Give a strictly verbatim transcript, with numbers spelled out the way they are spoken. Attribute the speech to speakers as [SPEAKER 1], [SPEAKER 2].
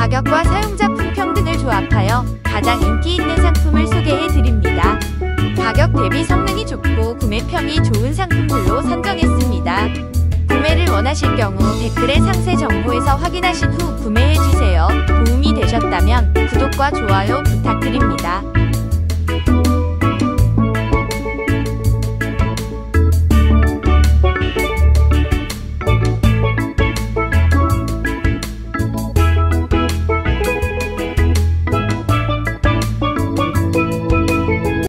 [SPEAKER 1] 가격과 사용자 품평 등을 조합하여 가장 인기 있는 상품을 소개해 드립니다. 가격 대비 성능이 좋고 구매평이 좋은 상품들로 선정했습니다. 구매를 원하실 경우 댓글의 상세 정보에서 확인하신 후 구매해주세요. 도움이 되셨다면 구독과 좋아요 부탁드립니다.